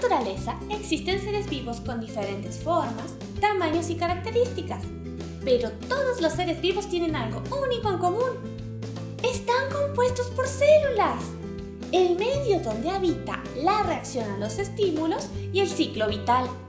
naturaleza existen seres vivos con diferentes formas, tamaños y características, pero todos los seres vivos tienen algo único en común. Están compuestos por células, el medio donde habita la reacción a los estímulos y el ciclo vital.